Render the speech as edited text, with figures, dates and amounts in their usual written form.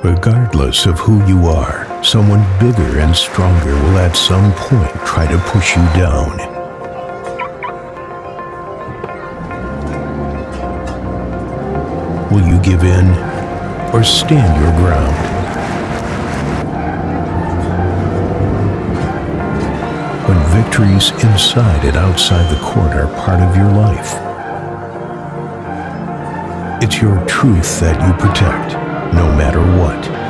Regardless of who you are, someone bigger and stronger will at some point try to push you down. Will you give in or stand your ground? When victories inside and outside the court are part of your life, it's your truth that you protect, no matter what.